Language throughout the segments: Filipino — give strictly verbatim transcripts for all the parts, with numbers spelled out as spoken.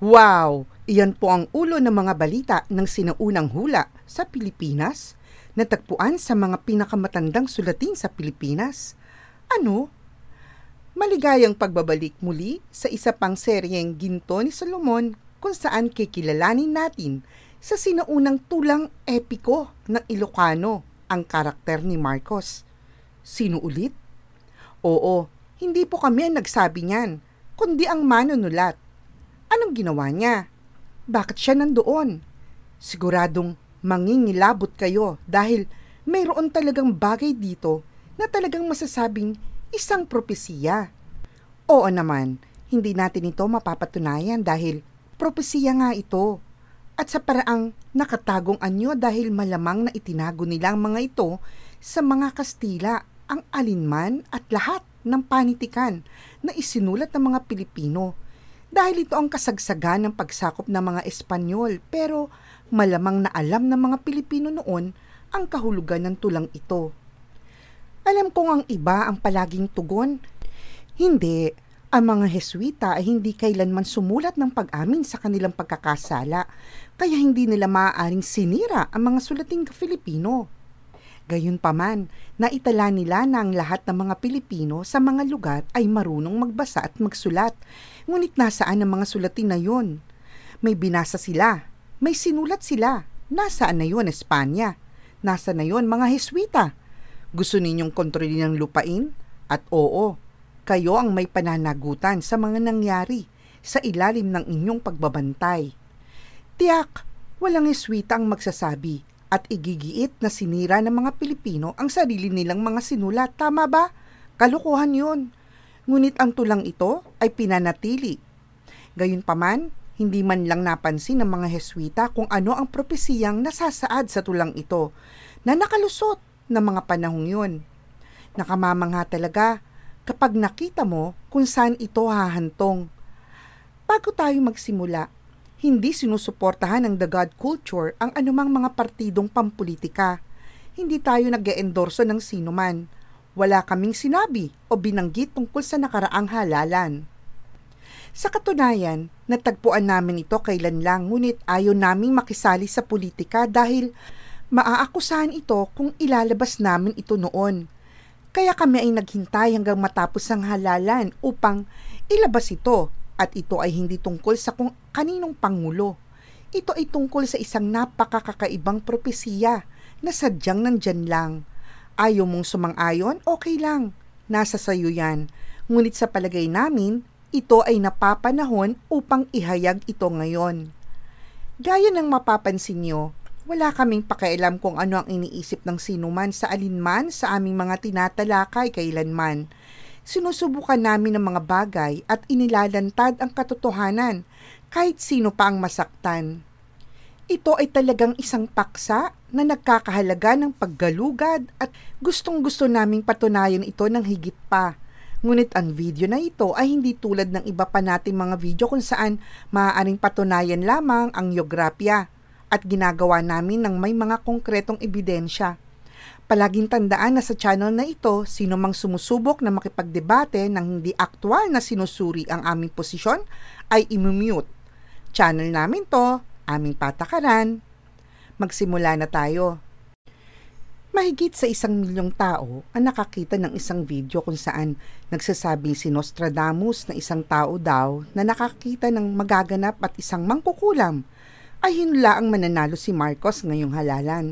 Wow! Iyan po ang ulo ng mga balita ng sinaunang hula sa Pilipinas, natagpuan sa mga pinakamatandang sulatin sa Pilipinas. Ano? Maligayang pagbabalik muli sa isa pang seryeng Ginto ni Solomon kung saan kikilalanin natin sa sinaunang tulang epiko ng Ilocano ang karakter ni Marcos. Sino ulit? Oo, hindi po kami ang nagsabi niyan, kundi ang manunulat. Anong ginawa niya? Bakit siya nandoon? Siguradong mangingilabot kayo dahil mayroon talagang bagay dito na talagang masasabing isang propesiya. Oo naman, hindi natin ito mapapatunayan dahil propesiya nga ito. At sa paraang nakatagong anyo dahil malamang na itinago nilang mga ito sa mga Kastila ang alinman at lahat ng panitikan na isinulat ng mga Pilipino. Dahil ito ang kasagsagan ng pagsakop ng mga Espanyol, pero malamang na alam ng mga Pilipino noon ang kahulugan ng tulang ito. Alam kong ang iba ang palaging tugon. Hindi, ang mga Heswita ay hindi kailanman sumulat ng pag-amin sa kanilang pagkakasala, kaya hindi nila maaaring sinira ang mga sulating Filipino. Gayunpaman, naitala nila na ang lahat ng mga Pilipino sa mga lugar ay marunong magbasa at magsulat. Ngunit nasaan ang mga sulatin na yun? May binasa sila, may sinulat sila. Nasaan na yun, Espanya? Nasa na yun, mga Heswita? Gusto ninyong kontrolin ang lupain? At oo, kayo ang may pananagutan sa mga nangyari sa ilalim ng inyong pagbabantay. Tiyak, walang Heswita ang magsasabi at igigiit na sinira ng mga Pilipino ang sarili nilang mga sinulat. Tama ba? Kalukuhan yun. Ngunit ang tulang ito ay pinanatili. Gayunpaman, hindi man lang napansin ng mga Heswita kung ano ang propesiyang nasasaad sa tulang ito na nakalusot ng mga panahong yun. Nakamamangha talaga kapag nakita mo kung saan ito hahantong. Bago tayo magsimula, hindi sinusuportahan ng the God culture ang anumang mga partidong pampolitika. Hindi tayo nag-e-endorso ng sinuman. Wala kaming sinabi o binanggit tungkol sa nakaraang halalan. Sa katunayan, natagpuan namin ito kailan lang, ngunit ayaw naming makisali sa politika dahil maaakusahan ito kung ilalabas namin ito noon. Kaya kami ay naghintay hanggang matapos ang halalan upang ilabas ito. At ito ay hindi tungkol sa kung kaninong pangulo. Ito ay tungkol sa isang napakakakaibang propesiya na sadyang nandyan lang. Ayaw mong sumang-ayon? Okay lang. Nasa sayo yan. Ngunit sa palagay namin, ito ay napapanahon upang ihayag ito ngayon. Gaya ng mapapansin nyo, wala kaming pakialam kung ano ang iniisip ng sinuman sa alinman sa aming mga tinatalakay kailanman. Sinusubukan namin ng mga bagay at inilalantad ang katotohanan kahit sino pa ang masaktan. Ito ay talagang isang paksa na nagkakahalaga ng paggalugad at gustong-gusto naming patunayan ito ng higit pa. Ngunit ang video na ito ay hindi tulad ng iba pa nating mga video kung saan maaaring patunayan lamang ang geograpya at ginagawa namin ng may mga konkretong ebidensya. Palaging tandaan na sa channel na ito, sino mang sumusubok na makipagdebate ng hindi aktwal na sinusuri ang aming posisyon ay imumute. Channel namin to, aming patakaran. Magsimula na tayo. Mahigit sa isang milyong tao ang nakakita ng isang video kung saan nagsasabing si Nostradamus na isang tao daw na nakakita ng magaganap at isang mangkukulam ay hinula ang mananalo si Marcos ngayong halalan.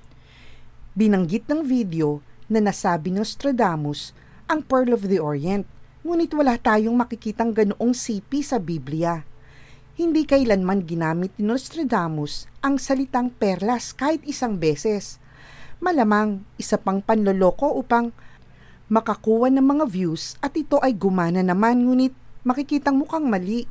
Binanggit ng video na nasabi ng Nostradamus ang Pearl of the Orient, ngunit wala tayong makikitang ganoong sipi sa Biblia. Hindi kailanman ginamit ni Nostradamus ang salitang perlas kahit isang beses. Malamang isa pang panloloko upang makakuha ng mga views at ito ay gumana naman ngunit makikitang mukhang mali.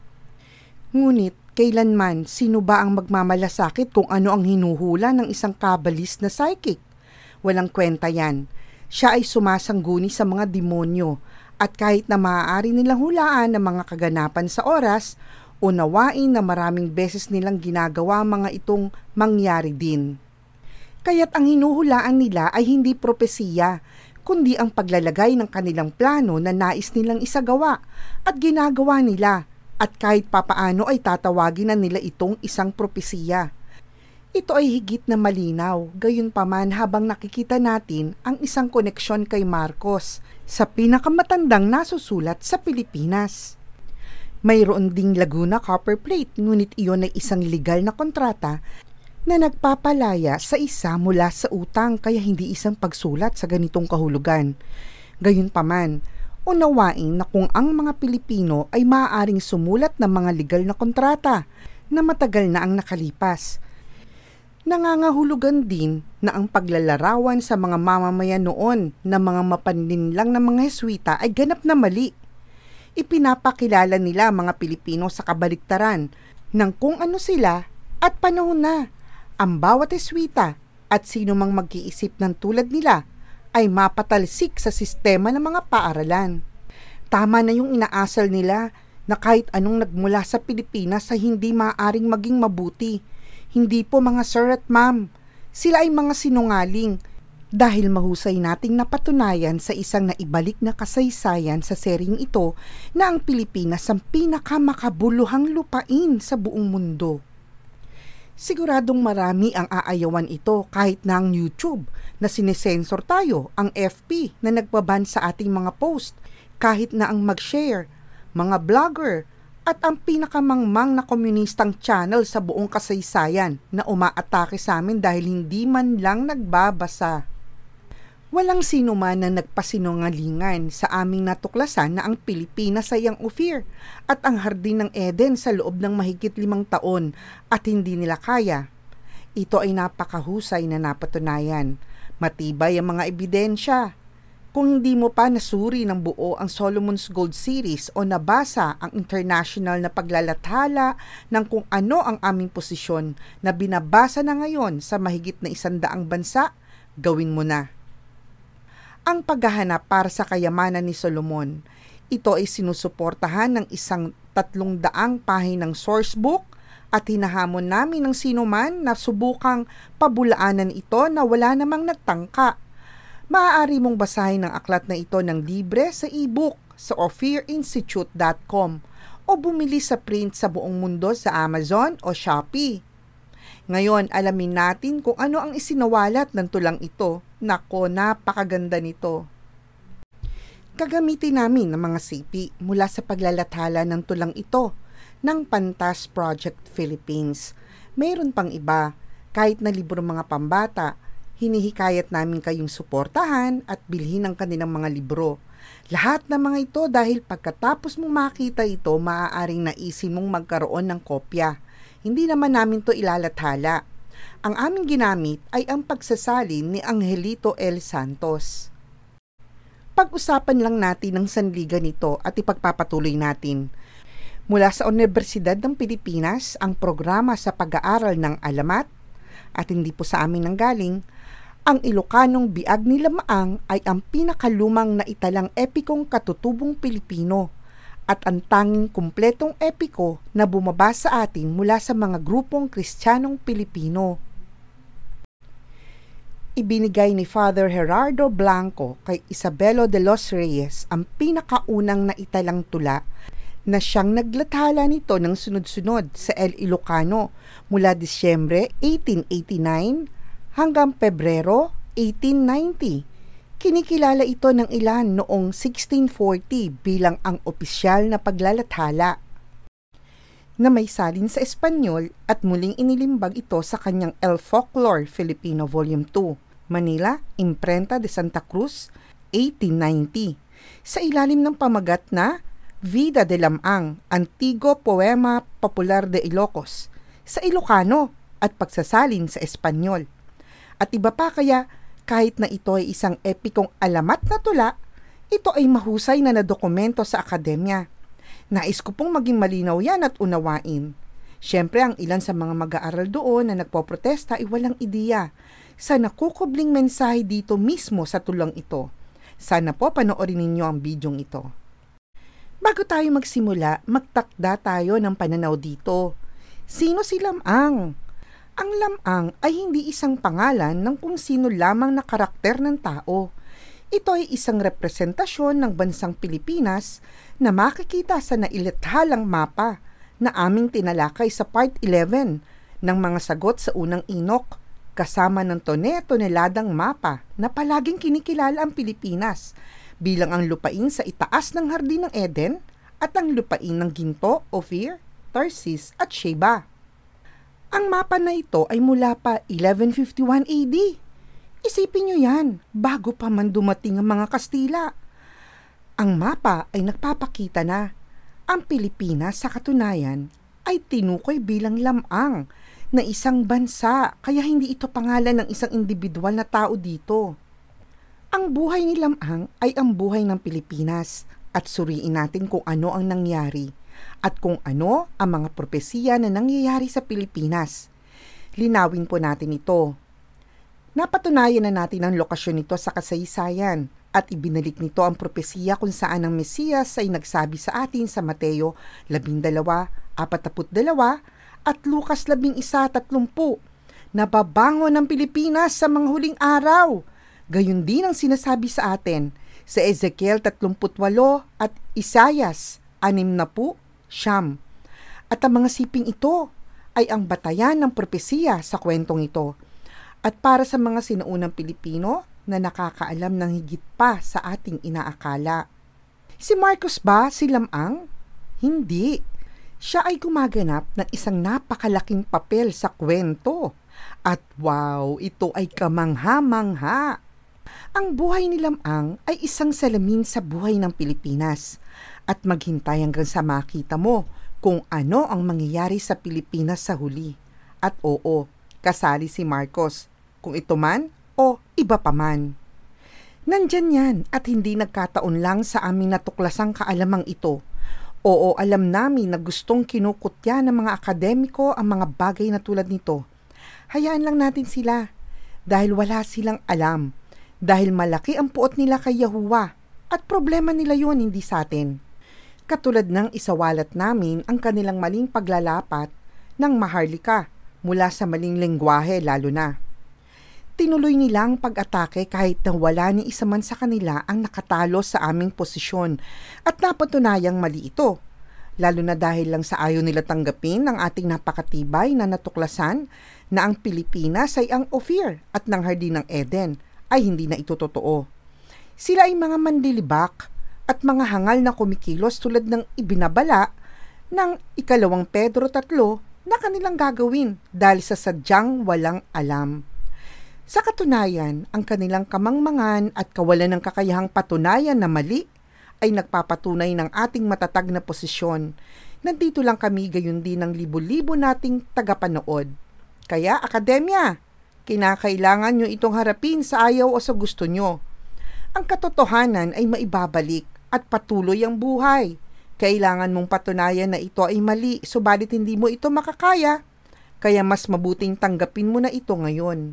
Ngunit kailanman, sino ba ang magmamalasakit kung ano ang hinuhula ng isang kabalist na psychic? Walang kwenta yan. Siya ay sumasangguni sa mga demonyo at kahit na maaari nilang hulaan ng mga kaganapan sa oras, unawain na maraming beses nilang ginagawa mga itong mangyari din. Kaya't ang hinuhulaan nila ay hindi propesiya, kundi ang paglalagay ng kanilang plano na nais nilang isagawa at ginagawa nila. at kahit papaano ay tatawagin na nila itong isang propesiya. Ito ay higit na malinaw, gayunpaman habang nakikita natin ang isang koneksyon kay Marcos sa pinakamatandang nasusulat sa Pilipinas. Mayroon ding Laguna Copper Plate, ngunit iyon ay isang legal na kontrata na nagpapalaya sa isa mula sa utang, kaya hindi isang pagsulat sa ganitong kahulugan. Gayunpaman, unawain na kung ang mga Pilipino ay maaaring sumulat ng mga legal na kontrata na matagal na ang nakalipas. Nangangahulugan din na ang paglalarawan sa mga mamamayan noon na mga mapanlinlang ng mga Heswita ay ganap na mali. Ipinapakilala nila mga Pilipino sa kabaliktaran ng kung ano sila at panahon na. Ang bawat Heswita at sino mang mag-iisip ng tulad nila ay mapatalsik sa sistema ng mga paaralan. Tama na yung inaasal nila na kahit anong nagmula sa Pilipinas ay hindi maaaring maging mabuti. Hindi po mga sir at ma'am. Sila ay mga sinungaling dahil mahusay nating napatunayan sa isang naibalik na kasaysayan sa seryeng ito na ang Pilipinas ang pinakamakabuluhang lupain sa buong mundo. Siguradong marami ang aayawan ito kahit na ang YouTube na sinesensor tayo, ang F B na nagbaban sa ating mga post, kahit na ang mag-share, mga vlogger, at ang pinakamangmang na komunistang channel sa buong kasaysayan na umaatake sa amin dahil hindi man lang nagbabasa. Walang sino man na nagpasinungalingan sa aming natuklasan na ang Pilipinas ay ang Ophir at ang hardin ng Eden sa loob ng mahigit limang taon at hindi nila kaya. Ito ay napakahusay na napatunayan. Matibay ang mga ebidensya. Kung hindi mo pa nasuri ng buo ang Solomon's Gold Series o nabasa ang international na paglalathala ng kung ano ang aming posisyon na binabasa na ngayon sa mahigit na isandaang bansa, gawin mo na. Ang paghahanap para sa kayamanan ni Solomon, ito ay sinusuportahan ng isang tatlong daang pahinang sourcebook at hinahamon namin ng sino man na subukang pabulaanan ito na wala namang nagtangka. Maaari mong basahin ang aklat na ito ng libre sa eBook sa ophir institute dot com o bumili sa print sa buong mundo sa Amazon o Shopee. Ngayon, alamin natin kung ano ang isinawalat ng tulang ito. Nako, napakaganda nito. Gagamitin namin ng mga sipi mula sa paglalathala ng tulang ito ng Pantas Project Philippines. Mayroon pang iba, kahit na libro mga pambata, hinihikayat namin kayong suportahan at bilhin ang kanilang mga libro. Lahat ng mga ito dahil pagkatapos mong makita ito, maaaring naisin mong magkaroon ng kopya. Hindi naman namin to ilalathala. Ang aming ginamit ay ang pagsasalin ni Angelito L. Santos. Pag-usapan lang natin ang sanligan nito at ipagpapatuloy natin. Mula sa Universidad ng Pilipinas, ang programa sa pag-aaral ng alamat, at hindi po sa amin nanggaling, ang Ilocanong biag ni Lam-Ang ay ang pinakalumang na italang epikong katutubong Pilipino at ang tanging kumpletong epiko na bumaba sa atin mula sa mga grupong Kristiyanong Pilipino. Ibinigay ni Father Gerardo Blanco kay Isabelo de los Reyes ang pinakaunang naitalang tula na siyang naglathala nito ng sunod-sunod sa El Ilocano mula Disyembre eighteen eighty-nine hanggang Pebrero eighteen ninety. Kinikilala ito ng ilan noong sixteen forty bilang ang opisyal na paglalathala na may salin sa Espanyol at muling inilimbag ito sa kanyang El Folklore Filipino Volume two, Manila, Imprenta de Santa Cruz, eighteen ninety, sa ilalim ng pamagat na Vida de Lam-Ang, Antigo Poema Popular de Ilocos, sa Ilocano at pagsasalin sa Espanyol. At iba pa kaya, kahit na ito ay isang epikong alamat na tula, ito ay mahusay na nadokumento sa akademya. Nais ko pong maging malinaw yan at unawain. Siyempre, ang ilan sa mga mag-aaral doon na nagpoprotesta ay walang ideya sa nakukubling mensahe dito mismo sa tulang ito. Sana po panoorin ninyo ang bidyong ito. Bago tayo magsimula, magtakda tayo ng pananaw dito. Sino si Lam-Ang? Ang Lam-Ang ay hindi isang pangalan ng kung sino lamang na karakter ng tao. Ito ay isang representasyon ng bansang Pilipinas na makikita sa nailathalang mapa na aming tinalakay sa Part eleven ng mga sagot sa unang Enoch, kasama ng tone-toneladang mapa na palaging kinikilala ang Pilipinas bilang ang lupain sa itaas ng Hardin ng Eden at ang lupain ng Ginto, Ophir, Tarsis at Sheba. Ang mapa na ito ay mula pa eleven fifty-one A D. Isipin nyo yan, bago pa man dumating ang mga Kastila. Ang mapa ay nagpapakita na ang Pilipinas sa katunayan ay tinukoy bilang Lam-Ang na isang bansa, kaya hindi ito pangalan ng isang individual na tao dito. Ang buhay ni Lam-Ang ay ang buhay ng Pilipinas at suriin natin kung ano ang nangyari at kung ano ang mga propesiya na nangyayari sa Pilipinas. Linawin po natin ito. Napatunayan na natin ang lokasyon nito sa kasaysayan at ibinalik nito ang propesiya kung saan ang Mesiyas ay nagsabi sa atin sa Mateo labing dalawa, apataput dalawa at Lucas labing isa, tatlumpu na babangon ang Pilipinas sa mga huling araw. Gayon din ang sinasabi sa atin sa Ezekiel tatlumput walo at Isayas anim na po, siyam. At ang mga siping ito ay ang batayan ng propesiya sa kwentong ito. At para sa mga sinaunang Pilipino na nakakaalam ng higit pa sa ating inaakala. Si Marcos ba si Lam-Ang? Hindi. Siya ay gumaganap ng isang napakalaking papel sa kwento. At wow, ito ay kamangha-mangha. Ang buhay ni Lam-Ang ay isang salamin sa buhay ng Pilipinas. At maghintay hanggang sa makita mo kung ano ang mangyayari sa Pilipinas sa huli. At oo, kasali si Marcos, kung ito man o iba pa man. Nandyan yan at hindi nagkataon lang sa aming natuklasang kaalamang ito. Oo, alam namin na gustong kinukutya ng mga akademiko ang mga bagay na tulad nito. Hayaan lang natin sila dahil wala silang alam. Dahil malaki ang puot nila kay Yahuwah at problema nila yun, hindi sa atin. Katulad ng isawalat namin ang kanilang maling paglalapat ng maharlika mula sa maling lengguwahe lalo na. Tinuloy nilang pag-atake kahit na wala ni isa man sa kanila ang nakatalo sa aming posisyon at napatunayang mali ito. Lalo na dahil lang sa ayaw nila tanggapin ng ating napakatibay na natuklasan na ang Pilipinas ay ang Ophir at ng Hardin ng Eden ay hindi na ito totoo. Sila ay mga mandilibak at mga hangal na kumikilos tulad ng ibinabala ng ikalawang Pedro tatlo na kanilang gagawin dahil sa sadyang walang alam. Sa katunayan, ang kanilang kamangmangan at kawalan ng kakayahang patunayan na mali ay nagpapatunay ng ating matatag na posisyon. Nandito lang kami gayon din ng libo-libo nating tagapanood. Kaya, akademya, kinakailangan nyo itong harapin sa ayaw o sa gusto nyo. Ang katotohanan ay maibabalik at patuloy ang buhay. Kailangan mong patunayan na ito ay mali, subalit hindi mo ito makakaya. Kaya mas mabuting tanggapin mo na ito ngayon.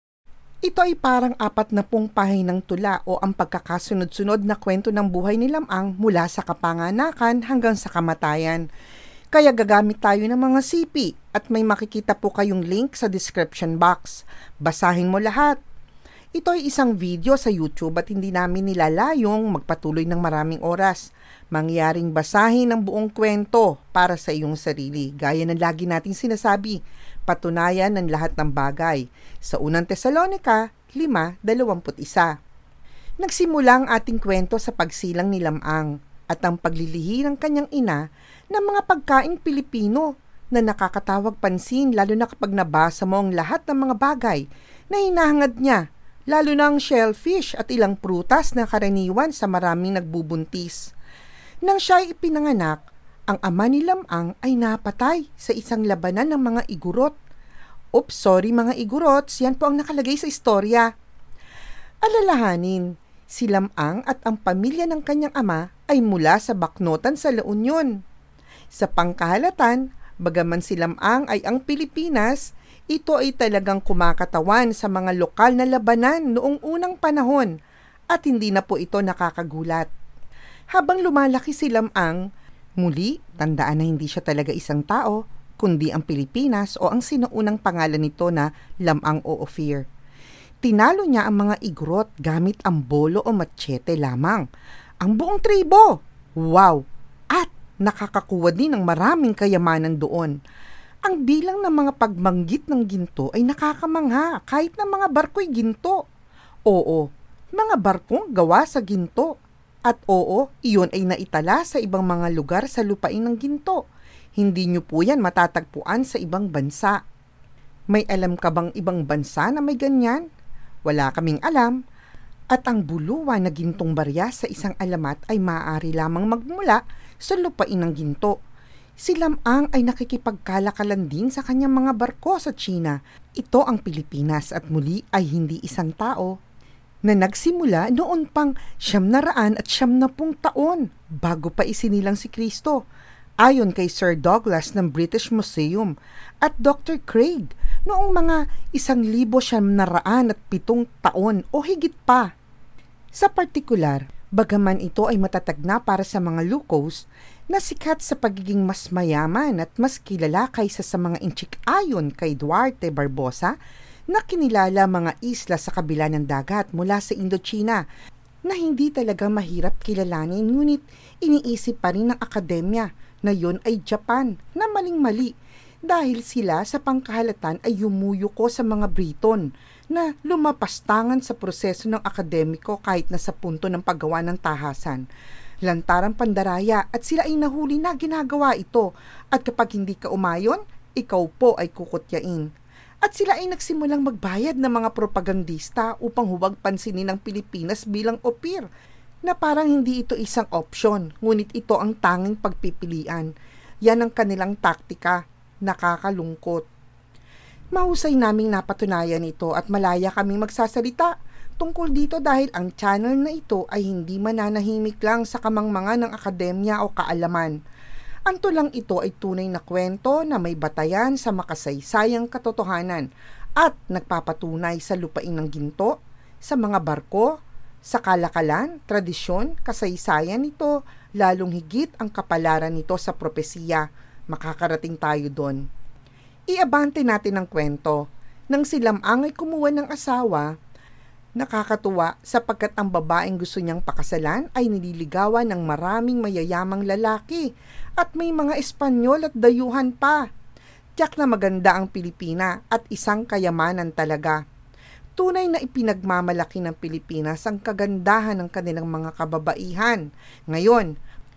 Ito ay parang apat na pung pahinang tula o ang pagkakasunod-sunod na kwento ng buhay ni Lam-Ang mula sa kapanganakan hanggang sa kamatayan. Kaya gagamit tayo ng mga sipi at may makikita po kayong link sa description box. Basahin mo lahat. Ito ay isang video sa YouTube at hindi namin nilalayong magpatuloy ng maraming oras. Mangyaring basahin ang buong kwento para sa iyong sarili. Gaya ng lagi nating sinasabi, patunayan ng lahat ng bagay. Sa unang Tesalonica five twenty-one. Nagsimula ang ating kwento sa pagsilang ni Lam-Ang at ang paglilihi ng kanyang ina ng mga pagkaing Pilipino na nakakatawag pansin lalo na kapag nabasa mo ang lahat ng mga bagay na hinahangad niya, lalo na ang shellfish at ilang prutas na karaniwan sa maraming nagbubuntis. Nang siya ay ipinanganak, ang ama ni Lam-Ang ay napatay sa isang labanan ng mga igurot. Oops, sorry mga igurots, yan po ang nakalagay sa istorya. Alalahanin, si Lam-Ang at ang pamilya ng kanyang ama ay mula sa baknotan sa La Union. Sa pangkahalatan, bagaman si Lam-Ang ay ang Pilipinas, ito ay talagang kumakatawan sa mga lokal na labanan noong unang panahon at hindi na po ito nakakagulat. Habang lumalaki si Lam-Ang, muli, tandaan na hindi siya talaga isang tao, kundi ang Pilipinas o ang sinaunang pangalan nito na Lam-Ang o Ophir. Tinalo niya ang mga igrot gamit ang bolo o machete lamang. Ang buong tribo, Wow! At nakakakuha din ng maraming kayamanan doon. Ang bilang ng mga pagbanggit ng ginto ay nakakamangha kahit na mga barko'y ginto. Oo, mga barkong gawa sa ginto. At oo, iyon ay naitala sa ibang mga lugar sa lupain ng ginto. Hindi nyo po yan matatagpuan sa ibang bansa. May alam ka bang ibang bansa na may ganyan? Wala kaming alam. At ang buluwan na gintong barya sa isang alamat ay maaari lamang magmula sa lupain ng ginto. Si Lam-Ang ay nakikipagkalakalan din sa kanyang mga barko sa China. Ito ang Pilipinas at muli ay hindi isang tao na nagsimula noon pang siyam na raan at siyam na pung taon bago pa isinilang si Kristo. Ayon kay Sir Douglas ng British Museum at Doctor Craig, noong mga isang libo siyam na raan at pitong taon o higit pa. Sa partikular, bagaman ito ay matatag na para sa mga Lucos, na sikat sa pagiging mas mayaman at mas kilala kaysa sa mga inchik ayon kay Duarte Barbosa, na kinilala mga isla sa kabila ng dagat mula sa Indochina, na hindi talaga mahirap kilalanin ngunit iniisip pa rin ng akademya na yon ay Japan, na maling-mali dahil sila sa pangkahalatan ay yumuyuko sa mga Briton na lumapastangan sa proseso ng akademiko kahit na sa punto ng paggawa ng tahasan. Lantarang pandaraya at sila ay nahuli na ginagawa ito at kapag hindi ka umayon, ikaw po ay kukutyain. At sila ay nagsimulang magbayad ng mga propagandista upang huwag pansinin ng Pilipinas bilang Ophir, na parang hindi ito isang opsyon, ngunit ito ang tanging pagpipilian. Yan ang kanilang taktika, nakakalungkot. Mahusay naming napatunayan ito at malaya kaming magsasalita tungkol dito dahil ang channel na ito ay hindi mananahimik lang sa kamangmangan ng akademya o kaalaman. Ang tulang ito ay tunay na kwento na may batayan sa makasaysayang katotohanan at nagpapatunay sa lupain ng ginto, sa mga barko, sa kalakalan, tradisyon, kasaysayan nito, lalong higit ang kapalaran nito sa propesiya. Makakarating tayo doon. Iabante natin ang kwento. Nang si Lam-Ang ay kumuha ng asawa, nakakatuwa sapagkat ang babaeng gusto niyang pakasalan ay nililigawan ng maraming mayayamang lalaki at may mga Espanyol at dayuhan pa. Tiyak na maganda ang Pilipina at isang kayamanan talaga. Tunay na ipinagmamalaki ng Pilipinas ang kagandahan ng kanilang mga kababaihan. Ngayon,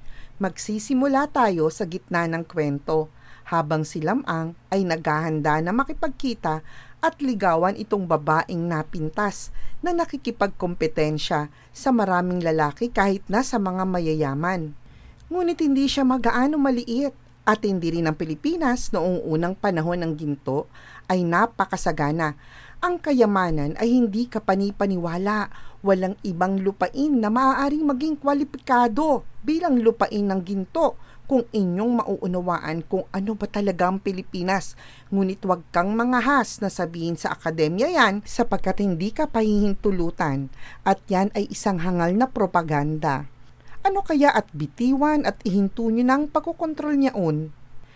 magsisimula tayo sa gitna ng kwento habang si Lam-Ang ay naghahanda na makipagkita at ligawan itong babaeng napintas na nakikipagkompetensya sa maraming lalaki kahit na sa mga mayayaman. Ngunit hindi siya magaano maliit at hindi rin ang Pilipinas noong unang panahon ng ginto ay napakasagana. Ang kayamanan ay hindi kapanipaniwala, walang ibang lupain na maaaring maging kwalipikado bilang lupain ng ginto kung inyong mauunawaan kung ano ba talaga ang Pilipinas. Ngunit huwag kang mangahas na sabihin sa akademya yan sapagkat hindi ka pahihintulutan at yan ay isang hangal na propaganda. Ano kaya at bitiwan at ihinto nyo ng pagkukontrol niyaon?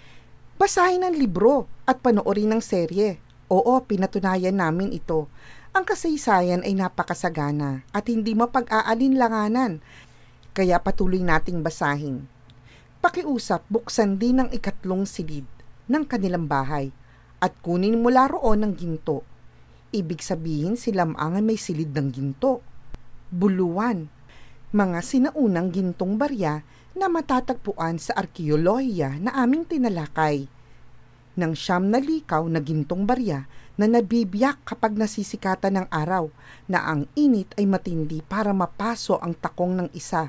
Basahin ang libro at panoorin ng serye. Oo, pinatunayan namin ito. Ang kasaysayan ay napakasagana at hindi mapag-aalinlanganan. Kaya patuloy nating basahin. Pakiusap, buksan din ang ikatlong silid ng kanilang bahay at kunin mula roon ng ginto. Ibig sabihin si Lam-Ang ay may silid ng ginto. Buluwan, mga sinaunang gintong barya na matatagpuan sa arkeolohiya na aming tinalakay. Nang siyam na likaw na gintong barya na nabibiyak kapag nasisikatan ng araw na ang init ay matindi para mapaso ang takong ng isa.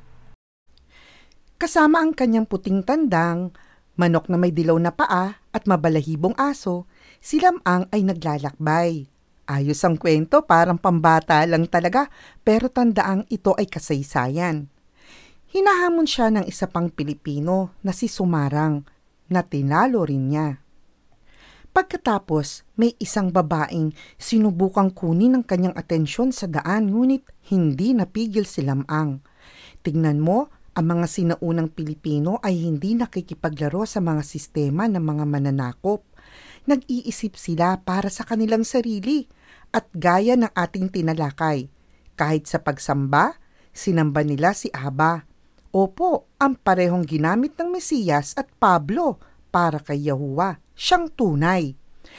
Kasama ang kanyang puting tandang, manok na may dilaw na paa at mabalahibong aso, si Lam-Ang ay naglalakbay. Ayos ang kwento, parang pambata lang talaga, pero tandaang ito ay kasaysayan. Hinahamon siya ng isa pang Pilipino na si Sumarang, na tinalo rin niya. Pagkatapos, may isang babaeng sinubukang kunin ang kanyang atensyon sa daan ngunit hindi napigil si Lam-Ang. Tingnan mo, ang mga sinaunang Pilipino ay hindi nakikipaglaro sa mga sistema ng mga mananakop. Nag-iisip sila para sa kanilang sarili at gaya ng ating tinalakay. Kahit sa pagsamba, sinamba nila si Aba. Opo, ang parehong ginamit ng Mesiyas at Pablo para kay Yahuwah. Siyang tunay.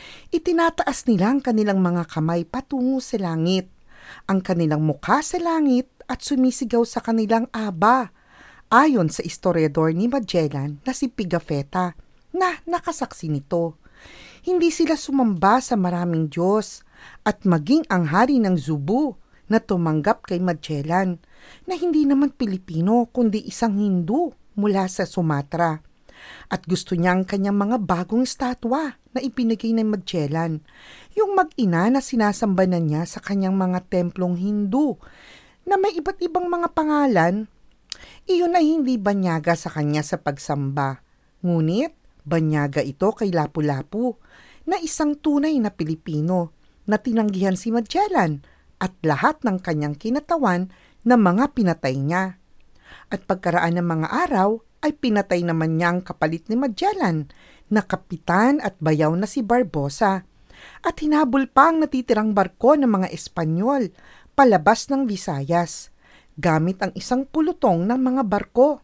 Itinataas nila ang kanilang mga kamay patungo sa langit, ang kanilang mukha sa langit at sumisigaw sa kanilang Aba. Ayon sa historiador ni Magellan na si Pigafetta na nakasaksi nito. Hindi sila sumamba sa maraming Diyos at maging ang hari ng Zubu na tumanggap kay Magellan na hindi naman Pilipino kundi isang Hindu mula sa Sumatra. At gusto niya ang kanyang mga bagong estatwa na ipinigay ng Magellan, yung mag-ina na sinasambanan niya sa kanyang mga templong Hindu na may iba't ibang mga pangalan. Iyon ay hindi banyaga sa kanya sa pagsamba. Ngunit, banyaga ito kay Lapu-Lapu na isang tunay na Pilipino na tinanggihan si Magellan at lahat ng kanyang kinatawan na mga pinatay niya. At pagkaraan ng mga araw, ay pinatay naman niya ang kapalit ni Magellan na kapitan at bayaw na si Barbosa. At hinabol pa ang natitirang barko ng mga Espanyol palabas ng Visayas, gamit ang isang pulutong ng mga barko.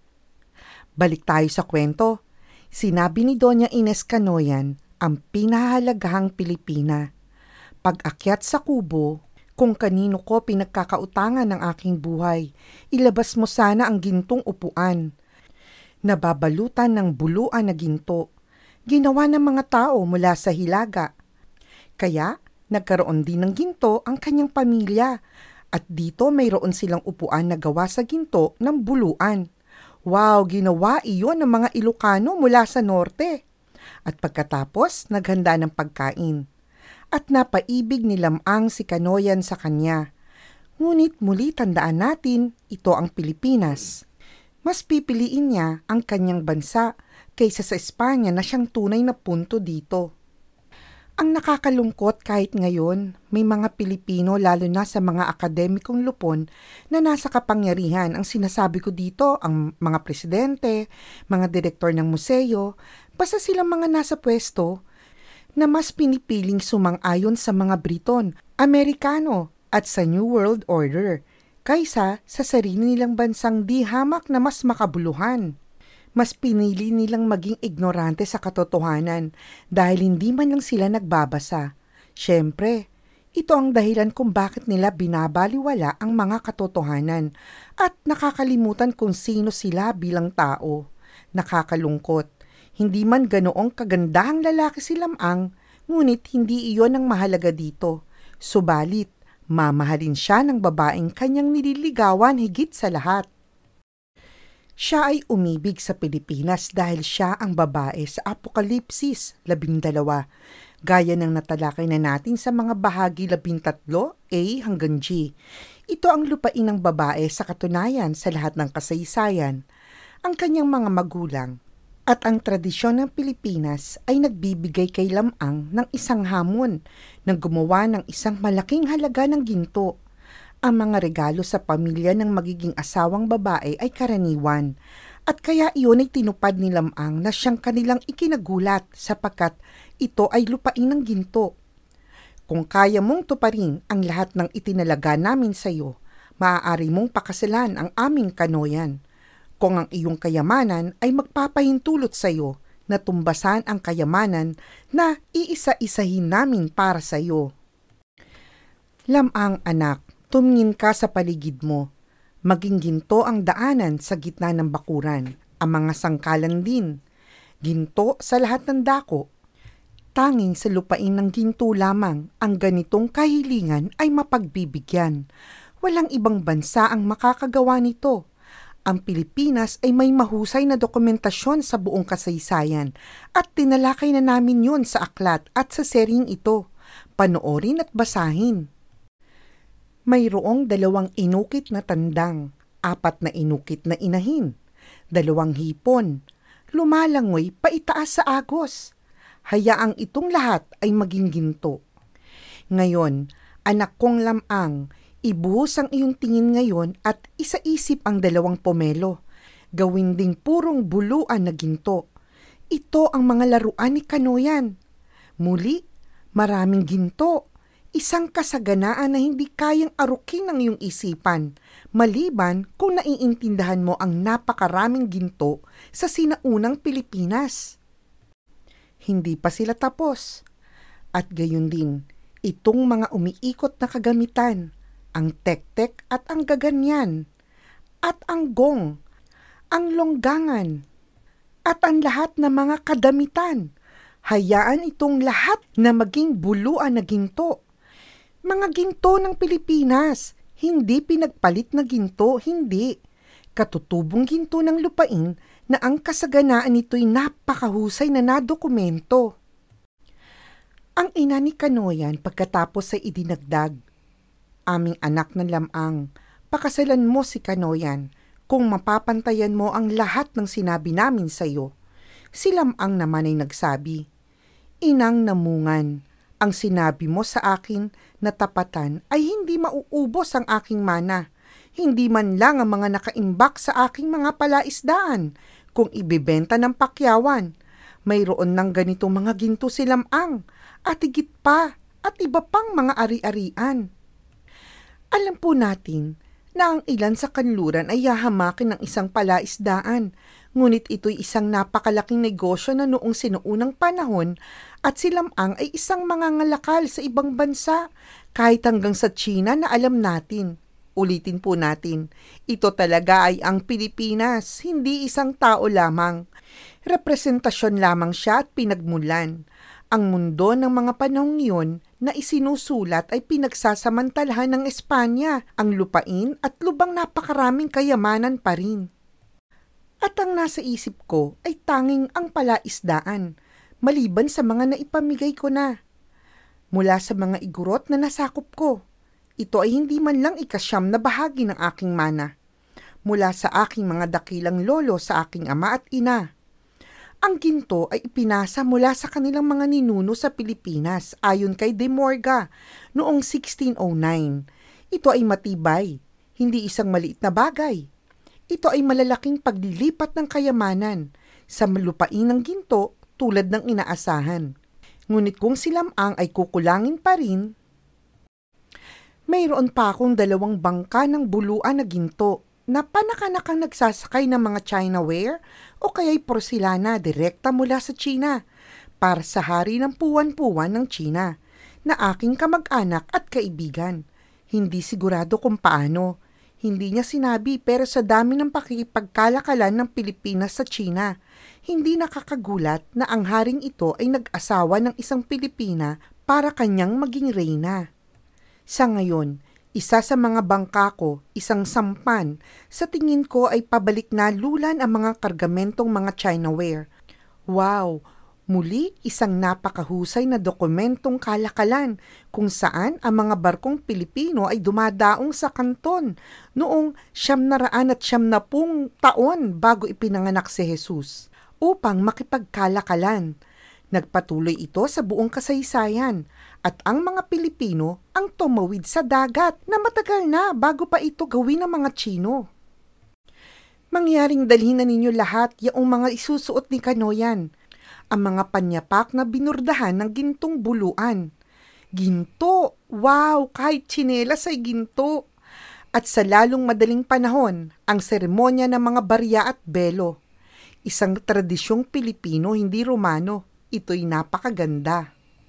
Balik tayo sa kwento. Sinabi ni Doña Ines Canoyan ang pinahahalagahang Pilipina. Pag-akyat sa kubo, kung kanino ko pinagkakautangan ng aking buhay, ilabas mo sana ang gintong upuan. Nababalutan ng buluan na ginto, ginawa ng mga tao mula sa hilaga. Kaya, nagkaroon din ng ginto ang kanyang pamilya, at dito mayroon silang upuan na gawa sa ginto ng buluan. Wow, ginawa iyon ng mga Ilocano mula sa norte. At pagkatapos, naghanda ng pagkain. At napaibig ni Lam-Ang si Canoyan sa kanya. Ngunit muli tandaan natin, ito ang Pilipinas. Mas pipiliin niya ang kanyang bansa kaysa sa Espanya na siyang tunay na punto dito. Ang nakakalungkot kahit ngayon, may mga Pilipino lalo na sa mga akademikong lupon na nasa kapangyarihan. Ang sinasabi ko dito, ang mga presidente, mga direktor ng museo, basta silang mga nasa pwesto na mas pinipiling sumang-ayon sa mga Briton, Amerikano at sa New World Order kaysa sa sarili nilang bansang di hamak na mas makabuluhan. Mas pinili nilang maging ignorante sa katotohanan dahil hindi man lang sila nagbabasa. Siyempre, ito ang dahilan kung bakit nila binabaliwala ang mga katotohanan at nakakalimutan kung sino sila bilang tao. Nakakalungkot. Hindi man ganoong kagandahang lalaki si Lam-Ang, ngunit hindi iyon ang mahalaga dito. Subalit, mamahalin siya ng babaeng kanyang nililigawan higit sa lahat. Siya ay umibig sa Pilipinas dahil siya ang babae sa Apokalipsis labindalawa, gaya ng natalakay na natin sa mga bahagi labintatlo A hanggang G. Ito ang lupain ng babae sa katunayan sa lahat ng kasaysayan. Ang kanyang mga magulang at ang tradisyon ng Pilipinas ay nagbibigay kay Lam-Ang ng isang hamon na gumawa ng isang malaking halaga ng ginto. Ang mga regalo sa pamilya ng magiging asawang babae ay karaniwan, at kaya iyon ay tinupad ni Lam-Ang na siyang kanilang ikinagulat sapagkat ito ay lupain ng ginto. Kung kaya mong tuparin ang lahat ng itinalaga namin sa iyo, maaari mong pakasalan ang aming Canoyan. Kung ang iyong kayamanan ay magpapahintulot sa iyo na tumbasan ang kayamanan na iisa-isahin namin para sa iyo. Lam-Ang anak, tumingin ka sa paligid mo. Maging ginto ang daanan sa gitna ng bakuran, ang mga sangkalan din. Ginto sa lahat ng dako. Tanging sa lupain ng ginto lamang ang ganitong kahilingan ay mapagbibigyan. Walang ibang bansa ang makakagawa nito. Ang Pilipinas ay may mahusay na dokumentasyon sa buong kasaysayan at tinalakay na namin yon sa aklat at sa seryeng ito. Panoorin at basahin. Mayroong dalawang inukit na tandang, apat na inukit na inahin, dalawang hipon, lumalangoy paitaas sa agos. Hayaang itong lahat ay maging ginto. Ngayon, anak kong Lam-Ang, ibuhos ang iyong tingin ngayon at isaisip ang dalawang pomelo. Gawin ding purong buluan na ginto. Ito ang mga laruan ni Canoyan. Muli, maraming ginto. Isang kasaganaan na hindi kayang arukin ng iyong isipan, maliban kung naiintindihan mo ang napakaraming ginto sa sinaunang Pilipinas. Hindi pa sila tapos. At gayon din, itong mga umiikot na kagamitan, ang tek-tek at ang gaganyan, at ang gong, ang longgangan, at ang lahat ng mga kadamitan. Hayaan itong lahat na maging buluan na ginto. Mga ginto ng Pilipinas, hindi pinagpalit na ginto, hindi. Katutubong ginto ng lupain na ang kasaganaan nito'y napakahusay na nadokumento. Ang ina ni Kanoyan pagkatapos ay idinagdag, "Aming anak ng Lam-Ang, pakasalan mo si Kanoyan kung mapapantayan mo ang lahat ng sinabi namin sa iyo." Si Lam-Ang naman ay nagsabi, "Inang namungan, ang sinabi mo sa akin na tapatan ay hindi mauubos ang aking mana. Hindi man lang ang mga nakaimbak sa aking mga palaisdaan kung ibibenta ng pakyawan. Mayroon ng ganitong mga ginto si Lam-Ang at higit pa at iba pang mga ari-arian." Alam po natin na ang ilan sa kanluran ay hahamakin ng isang palaisdaan, ngunit ito'y isang napakalaking negosyo na noong sinuunang panahon at si Lam-Ang ay isang mangangalakal sa ibang bansa, kahit hanggang sa China na alam natin. Ulitin po natin, ito talaga ay ang Pilipinas, hindi isang tao lamang. Representasyon lamang siya at pinagmulan. Ang mundo ng mga panahong iyon na isinusulat ay pinagsasamantalahan ng Espanya, ang lupain at lubang napakaraming kayamanan pa rin. At ang nasa isip ko ay tanging ang palaisdaan, maliban sa mga naipamigay ko na. Mula sa mga igurot na nasakop ko, ito ay hindi man lang ikasyam na bahagi ng aking mana. Mula sa aking mga dakilang lolo sa aking ama at ina. Ang ginto ay ipinasa mula sa kanilang mga ninuno sa Pilipinas ayon kay De Morga noong sixteen oh nine. Ito ay matibay, hindi isang maliit na bagay. Ito ay malalaking paglilipat ng kayamanan sa lupain ng ginto tulad ng inaasahan. Ngunit kung si Lam-Ang ay kukulangin pa rin, mayroon pa akong dalawang bangka ng buluan na ginto na panakanakang nagsasakay ng mga Chinaware o kaya'y porselana direkta mula sa China para sa hari ng puwan-puwan ng China na aking kamag-anak at kaibigan. Hindi sigurado kung paano. Hindi niya sinabi pero sa dami ng pakikipagkalakalan ng Pilipinas sa China, hindi nakakagulat na ang haring ito ay nag-asawa ng isang Pilipina para kanyang maging reyna. Sa ngayon, isa sa mga bangka ko, isang sampan, sa tingin ko ay pabalik na lulan ang mga kargamentong mga Chinaware. Wow! Muli, isang napakahusay na dokumentong kalakalan kung saan ang mga barkong Pilipino ay dumadaong sa kanton noong siyam na raan at siyam na pung taon bago ipinanganak si Jesus upang makipagkalakalan. Nagpatuloy ito sa buong kasaysayan at ang mga Pilipino ang tumawid sa dagat na matagal na bago pa ito gawin ng mga Chino. Mangyaring dalhin na ninyo lahat yaong mga isusuot ni Kanoyan, ang mga panyapak na binurdahan ng gintong buluan. Ginto! Wow! Kahit tsinelas ay ginto! At sa lalong madaling panahon, ang seremonya ng mga barya at belo. Isang tradisyong Pilipino, hindi Romano. Ito'y napakaganda.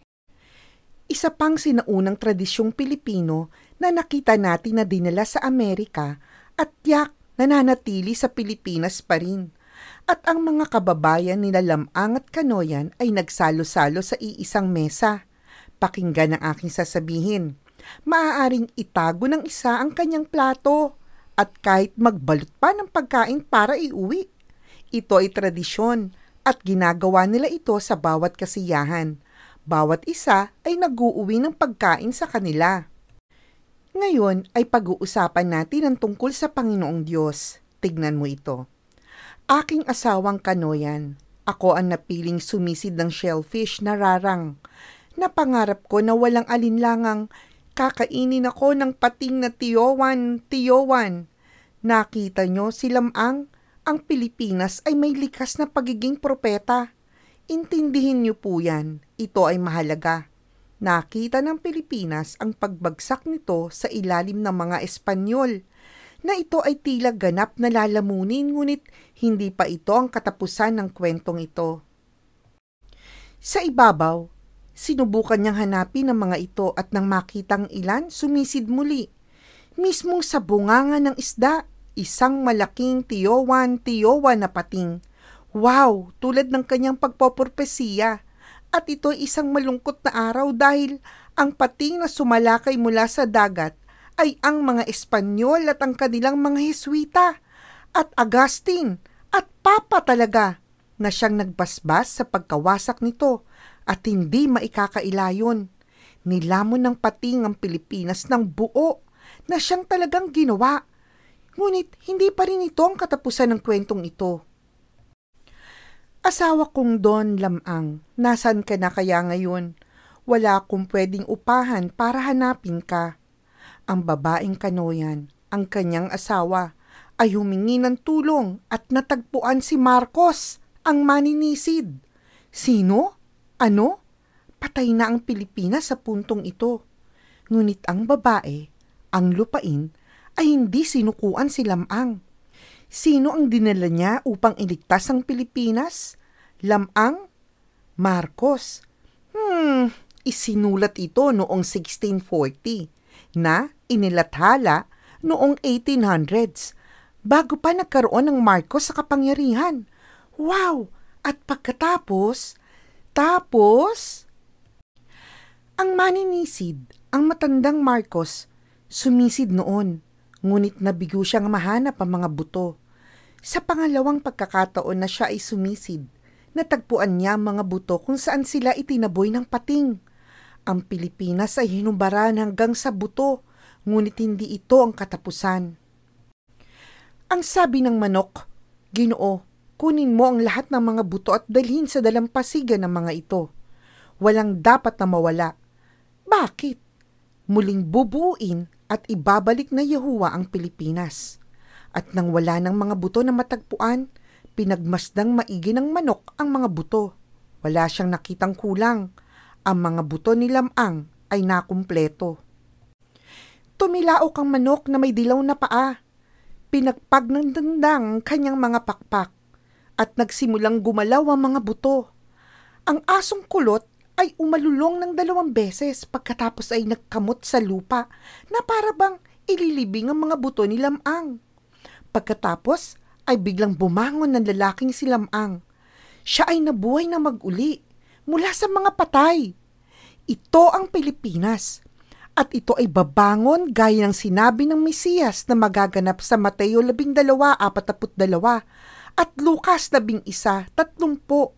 Isa pang sinaunang tradisyong Pilipino na nakita natin na dinala sa Amerika at tiyak nananatili sa Pilipinas pa rin. At ang mga kababayan nila Lam-Ang at Kanoyan ay nagsalo-salo sa iisang mesa. Pakinggan ang aking sasabihin. Maaaring itago ng isa ang kanyang plato at kahit magbalot pa ng pagkain para iuwi. Ito ay tradisyon at ginagawa nila ito sa bawat kasiyahan. Bawat isa ay nag-uuwi ng pagkain sa kanila. Ngayon ay pag-uusapan natin ang tungkol sa Panginoong Diyos. Tignan mo ito. Aking asawang Kanoyan, ako ang napiling sumisid ng shellfish na rarang. Napangarap ko na walang alinlangang kakainin ako ng pating na tiyowan, tiyowan. Nakita nyo si Lam-Ang, ang Pilipinas ay may likas na pagiging propeta. Intindihin niyo po yan, ito ay mahalaga. Nakita ng Pilipinas ang pagbagsak nito sa ilalim ng mga Espanyol, na ito ay tila ganap na lalamunin, ngunit hindi pa ito ang katapusan ng kwentong ito. Sa ibabaw, sinubukan niyang hanapin ang mga ito at nang makitang ilan, sumisid muli. Mismong sa bunganga ng isda, isang malaking tiyowan-tiyowa na pating. Wow! Tulad ng kanyang pagpopropesiya. At ito ay isang malungkot na araw dahil ang pating na sumalakay mula sa dagat ay ang mga Espanyol at ang kanilang mga Heswita at Agustin at Papa talaga na siyang nagbasbas sa pagkawasak nito at hindi maikakailayon. Nilamon ng pating ang Pilipinas ng buo na siyang talagang ginawa. Ngunit hindi pa rin ito ang katapusan ng kwentong ito. Asawa kong Don Lam-Ang, nasan ka na kaya ngayon? Wala akong pwedeng upahan para hanapin ka. Ang babaeng kanoyan, ang kanyang asawa, ay humingi ng tulong at natagpuan si Marcos, ang maninisid. Sino? Ano? Patay na ang Pilipinas sa puntong ito. Ngunit ang babae, ang lupain, ay hindi sinukuan si Lam-Ang. Sino ang dinala niya upang iligtas ang Pilipinas? Lam-Ang? Marcos? Hmm, isinulat ito noong sixteen forty na inilathala noong eighteen hundreds bago pa nagkaroon ng Marcos sa kapangyarihan. Wow! At pagkatapos, tapos, ang maninisid, ang matandang Marcos, sumisid noon. Ngunit nabigo siyang mahanap ang mga buto. Sa pangalawang pagkakataon na siya ay sumisid, natagpuan niya ang mga buto kung saan sila itinaboy ng pating. Ang Pilipinas ay hinubaran hanggang sa buto, ngunit hindi ito ang katapusan. Ang sabi ng manok, Ginoo, kunin mo ang lahat ng mga buto at dalhin sa dalampasigan ng mga ito. Walang dapat na mawala. Bakit? Muling bubuuin at ibabalik na Yahuwa ang Pilipinas. At nang wala ng mga buto na matagpuan, pinagmasdang maigi ng manok ang mga buto. Wala siyang nakitang kulang. Ang mga buto ni Lam-Ang ay nakumpleto. Tumilaok ang manok na may dilaw na paa. Pinagpag ng dandang ang kanyang mga pakpak at nagsimulang gumalaw ang mga buto. Ang asong kulot ay umalulong ng dalawang beses pagkatapos ay nagkamot sa lupa na para bang ililibing ang mga buto ni Lam-Ang. Pagkatapos ay biglang bumangon ng lalaking si Lam-Ang. Siya ay nabuhay na mag-uli mula sa mga patay. Ito ang Pilipinas at ito ay babangon gaya ng sinabi ng Mesiyas na magaganap sa Mateo labing dalawa, apataput dalawa at Lucas labing isa, tatlumpo.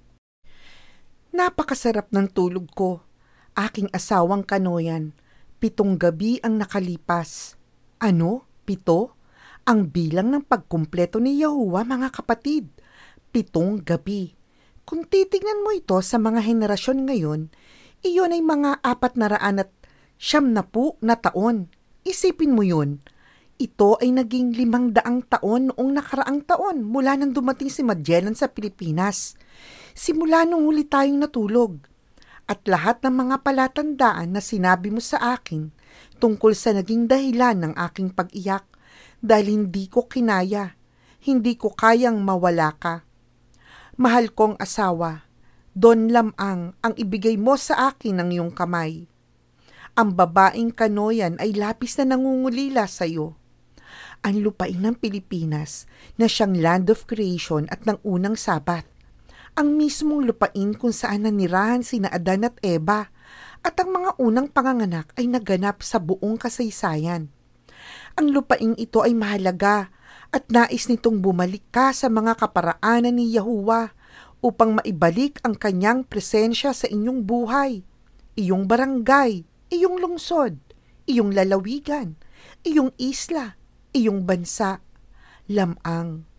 Napakasarap ng tulog ko. Aking asawang kanoyan. Pitong gabi ang nakalipas. Ano? Pito? Ang bilang ng pagkumpleto ni Yahuwa, mga kapatid. Pitong gabi. Kung titignan mo ito sa mga henerasyon ngayon, iyon ay mga apat na raan at siyam na po na taon. Isipin mo yun. Ito ay naging limang daang taon noong nakaraang taon mula nang dumating si Magellan sa Pilipinas. Simula nung huli tayong natulog. At lahat ng mga palatandaan na sinabi mo sa akin tungkol sa naging dahilan ng aking pag-iyak dahil hindi ko kinaya, hindi ko kayang mawala ka. Mahal kong asawa, Don Lam-Ang ang ibigay mo sa akin ng iyong kamay. Ang babaeng kanoyan ay lapis na nangungulila sa iyo. Ang lupain ng Pilipinas na siyang land of creation at ng unang Sabbath. Ang mismong lupain kung saan nanirahan sina Adan at Eva at ang mga unang panganganak ay naganap sa buong kasaysayan. Ang lupaing ito ay mahalaga at nais nitong bumalik ka sa mga kaparaanan ni Yahuwa upang maibalik ang kanyang presensya sa inyong buhay, iyong barangay, iyong lungsod, iyong lalawigan, iyong isla, iyong bansa. Lam-Ang.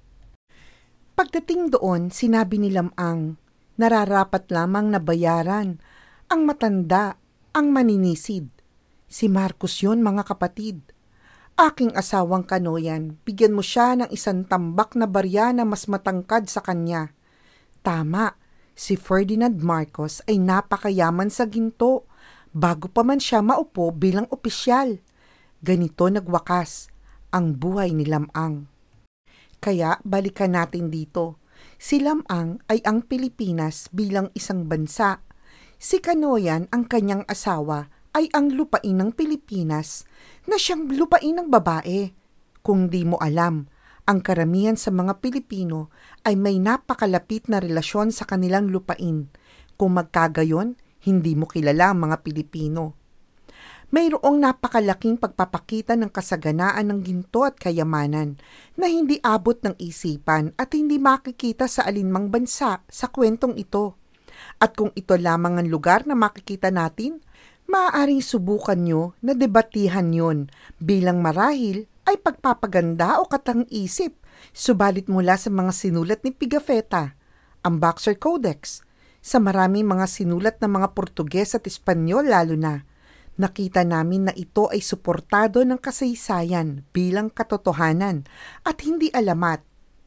Pagdating doon, sinabi ni Lam-Ang, nararapat lamang na bayaran ang matanda, ang maninisid. Si Marcos yun, mga kapatid. Aking asawang kanoyan, bigyan mo siya ng isang tambak na barya na mas matangkad sa kanya. Tama, si Ferdinand Marcos ay napakayaman sa ginto. bago pa man siya maupo bilang opisyal. Ganito nagwakas ang buhay ni Lam-Ang. Kaya balikan natin dito. Si Lam-Ang ay ang Pilipinas bilang isang bansa. Si Kanoyan, ang kanyang asawa, ay ang lupain ng Pilipinas na siyang lupain ng babae. Kung di mo alam, ang karamihan sa mga Pilipino ay may napakalapit na relasyon sa kanilang lupain. Kung magkagayon, hindi mo kilala ang mga Pilipino. Mayroong napakalaking pagpapakita ng kasaganaan ng ginto at kayamanan na hindi abot ng isipan at hindi makikita sa alinmang bansa sa kwentong ito. At kung ito lamang ang lugar na makikita natin, maaaring subukan nyo na debatihan yon bilang marahil ay pagpapaganda o katang-isip, subalit mula sa mga sinulat ni Pigafetta, ang Boxer Codex, sa maraming mga sinulat ng mga Portuges at Espanyol lalo na, nakita namin na ito ay suportado ng kasaysayan bilang katotohanan at hindi alamat.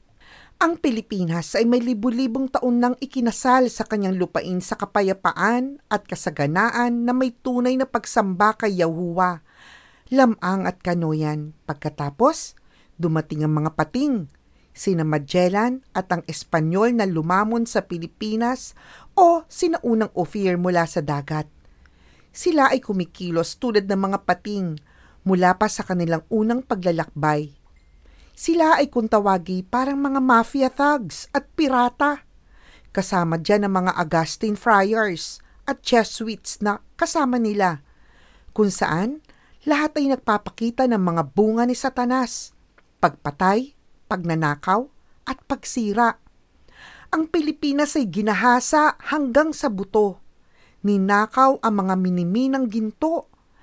Ang Pilipinas ay may libu-libong taon nang ikinasal sa kanyang lupain sa kapayapaan at kasaganaan na may tunay na pagsamba kay Yahuwah, Lam-Ang at Kanoyan. Pagkatapos, dumating ang mga pating, sina Magellan at ang Espanyol na lumamon sa Pilipinas o sinaunang Ophir mula sa dagat. Sila ay kumikilos tulad ng mga pating mula pa sa kanilang unang paglalakbay. Sila ay kung tawagi parang mga mafia thugs at pirata. Kasama dyan ang mga Augustine friars at Jesuits na kasama nila, kung saan lahat ay nagpapakita ng mga bunga ni Satanas, pagpatay, pagnanakaw at pagsira. Ang Pilipinas ay ginahasa hanggang sa buto. Ninakaw ang mga miniminang ginto.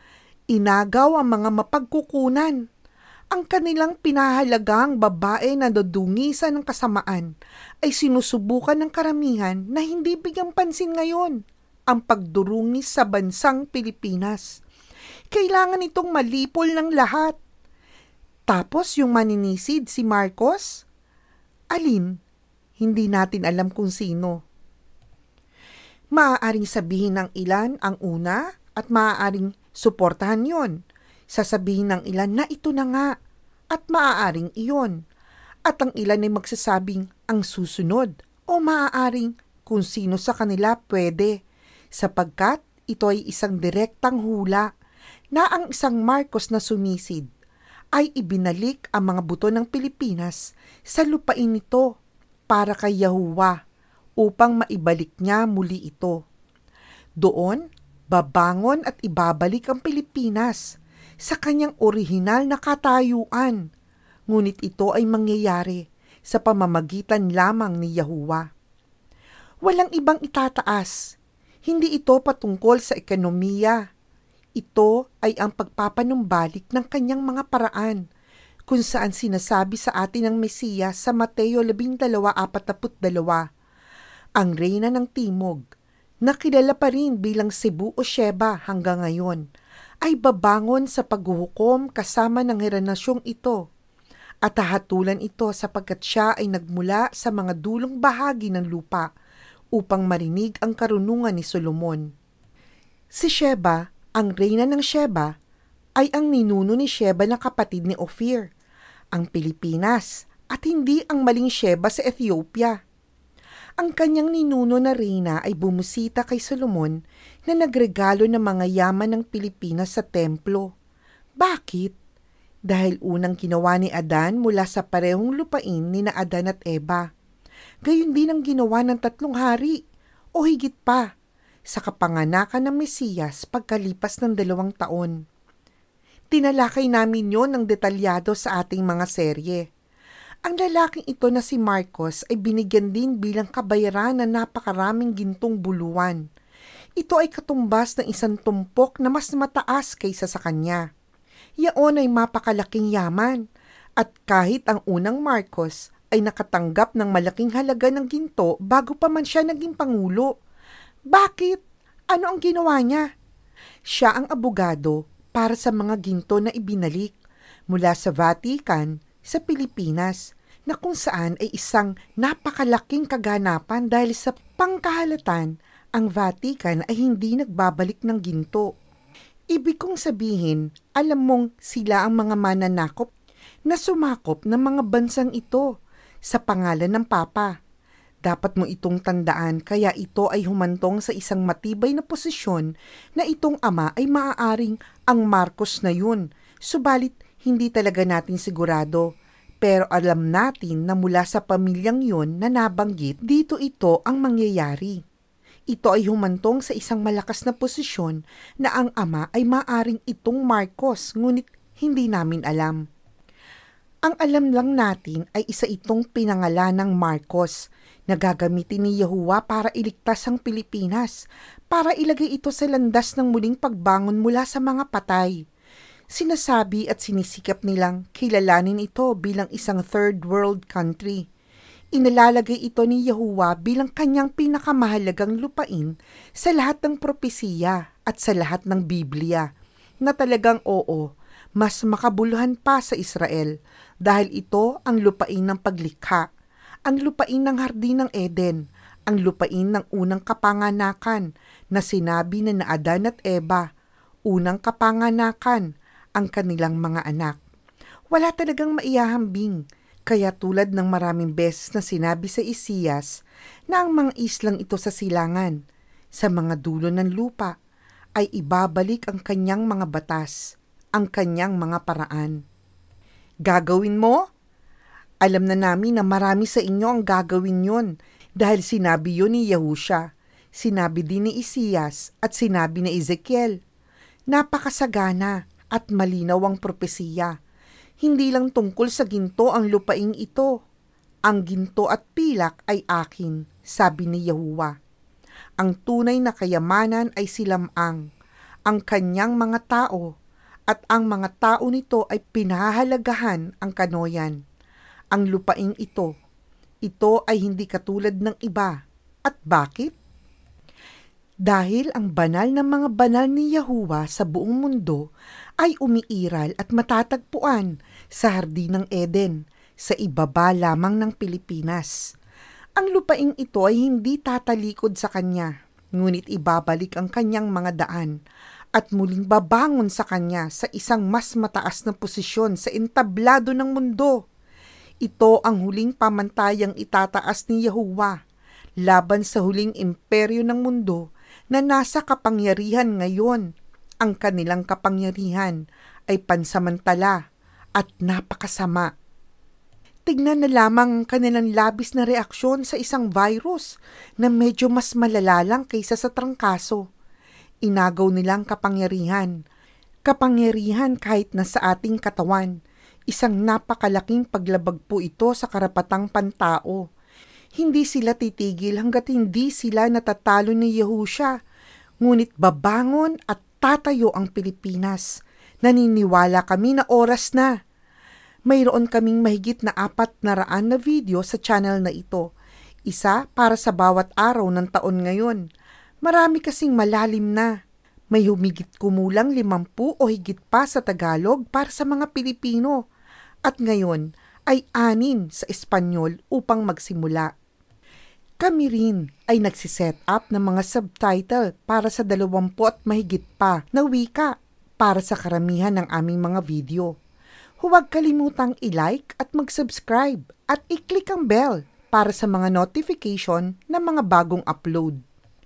Inagaw ang mga mapagkukunan. Ang kanilang pinahalagang babae na dudungisan ng kasamaan ay sinusubukan ng karamihan na hindi bigyang pansin ngayon ang pagdurungis sa bansang Pilipinas. Kailangan itong malipol ng lahat. Tapos yung maninisid si Marcos? Alin? Hindi natin alam kung sino. Maaaring sabihin ng ilan ang una at maaaring suportahan yon. Sasabihin ng ilan na ito na nga at maaaring iyon. At ang ilan ay magsasabing ang susunod o maaaring kung sino sa kanila pwede, sapagkat ito ay isang direktang hula na ang isang Marcos na sumisid ay ibinalik ang mga buto ng Pilipinas sa lupain nito para kay Yahuwah upang maibalik niya muli ito. Doon, babangon at ibabalik ang Pilipinas sa kanyang orihinal na katayuan. Ngunit ito ay mangyayari sa pamamagitan lamang ni Yahuwah. Walang ibang itataas. Hindi ito patungkol sa ekonomiya. Ito ay ang pagpapanumbalik ng kanyang mga paraan, kung saan sinasabi sa atin ng Mesiyas sa Mateo labing dalawa apatnapu't dalawa, ang reyna ng Timog, na kilala pa rin bilang Cebu o Sheba hanggang ngayon, ay babangon sa paghuhukom kasama ng heranasyong ito, at hahatulan ito sapagkat siya ay nagmula sa mga dulong bahagi ng lupa upang marinig ang karunungan ni Solomon. Si Sheba, ang reyna ng Sheba, ay ang ninuno ni Sheba na kapatid ni Ophir, ang Pilipinas, at hindi ang maling Sheba sa Ethiopia. Ang kanyang ninuno na reyna ay bumusita kay Solomon na nagregalo ng mga yaman ng Pilipinas sa templo. Bakit? Dahil unang ginawa ni Adan mula sa parehong lupain ni na Adan at Eva. Gayon din ang ginawa ng tatlong hari o higit pa sa kapanganakan ng Mesiyas pagkalipas ng dalawang taon. Tinalakay namin yon ng detalyado sa ating mga serye. Ang lalaking ito na si Marcos ay binigyan din bilang kabayaran ng napakaraming gintong buluan. Ito ay katumbas ng isang tumpok na mas mataas kaysa sa kanya. Yaon ay mapakalaking yaman, at kahit ang unang Marcos ay nakatanggap ng malaking halaga ng ginto bago pa man siya naging pangulo. Bakit? Ano ang ginawa niya? Siya ang abogado para sa mga ginto na ibinalik mula sa Vatican sa Pilipinas, na kung saan ay isang napakalaking kaganapan dahil sa pangkahalatan ang Vatican ay hindi nagbabalik ng ginto. Ibig kong sabihin, alam mong sila ang mga mananakop na sumakop ng mga bansang ito sa pangalan ng Papa. Dapat mo itong tandaan, kaya ito ay humantong sa isang matibay na posisyon na itong ama ay maaaring ang Marcos na yun. Subalit, hindi talaga natin sigurado. Pero alam natin na mula sa pamilyang yun na nabanggit, dito ito ang mangyayari. Ito ay humantong sa isang malakas na posisyon na ang ama ay maaaring itong Marcos, ngunit hindi namin alam. Ang alam lang natin ay isa itong pinangalanang Marcos na gagamitin ni Yahuwah para iligtas ang Pilipinas, para ilagay ito sa landas ng muling pagbangon mula sa mga patay. Sinasabi at sinisikap nilang kilalanin ito bilang isang third world country. Inalalagay ito ni Yahuwah bilang kanyang pinakamahalagang lupain sa lahat ng propesiya at sa lahat ng Biblia, na talagang oo, mas makabuluhan pa sa Israel dahil ito ang lupain ng paglikha, ang lupain ng hardin ng Eden, ang lupain ng unang kapanganakan na sinabi na na Adan at Eva, unang kapanganakan, ang kanilang mga anak. Wala talagang maiyahambing, kaya tulad ng maraming beses na sinabi sa Isiyas na ang mga islang ito sa silangan, sa mga dulo ng lupa, ay ibabalik ang kanyang mga batas, ang kanyang mga paraan. Gagawin mo? Alam na namin na marami sa inyo ang gagawin yon dahil sinabi yon ni Yahusha, sinabi din ni Isiyas at sinabi ni Ezekiel. Napakasagana at malinaw ang propesiya. Hindi lang tungkol sa ginto ang lupaing ito. Ang ginto at pilak ay akin, sabi ni Yahuwah. Ang tunay na kayamanan ay si Lam-Ang, ang kanyang mga tao, at ang mga tao nito ay pinahahalagahan ang kanoyan. Ang lupaing ito, ito ay hindi katulad ng iba. At bakit? Dahil ang banal na mga banal ni Yahuwah sa buong mundo ay umiiral at matatagpuan sa hardin ng Eden, sa ibaba lamang ng Pilipinas. Ang lupaing ito ay hindi tatalikod sa kanya, ngunit ibabalik ang kanyang mga daan at muling babangon sa kanya sa isang mas mataas na posisyon sa entablado ng mundo. Ito ang huling pamantayang itataas ni Yahuwah laban sa huling imperyo ng mundo na nasa kapangyarihan ngayon. Ang kanilang kapangyarihan ay pansamantala at napakasama. Tignan na lamang ang kanilang labis na reaksyon sa isang virus na medyo mas malala lang kaysa sa trangkaso. Inagaw nilang kapangyarihan. Kapangyarihan kahit na sa ating katawan. Isang napakalaking paglabag po ito sa karapatang pantao. Hindi sila titigil hanggat hindi sila natatalo ni Yahusha. Ngunit babangon at tatayo ang Pilipinas. Naniniwala kami na oras na. Mayroon kaming mahigit na apat na raan na video sa channel na ito. Isa para sa bawat araw ng taon ngayon. Marami kasing malalim na. May humigit kumulang limampu o higit pa sa Tagalog para sa mga Pilipino. At ngayon ay anin sa Espanyol upang magsimula. Kami rin ay nagsiset up ng mga subtitle para sa dalawampu at mahigit pa na wika para sa karamihan ng aming mga video. Huwag kalimutang i-like at mag-subscribe at i-click ang bell para sa mga notification ng mga bagong upload.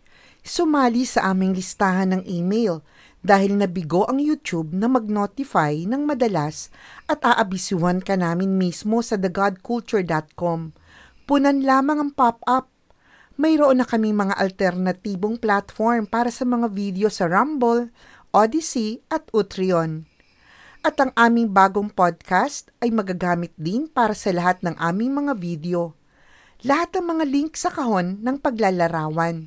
Sumali sa aming listahan ng email dahil nabigo ang YouTube na mag-notify ng madalas at aabisuhan ka namin mismo sa the god culture dot com. Punan lamang ang pop-up. Mayroon na kaming mga alternatibong platform para sa mga video sa Rumble, Odyssey at Utreon. At ang aming bagong podcast ay magagamit din para sa lahat ng aming mga video. Lahat ng mga link sa kahon ng paglalarawan.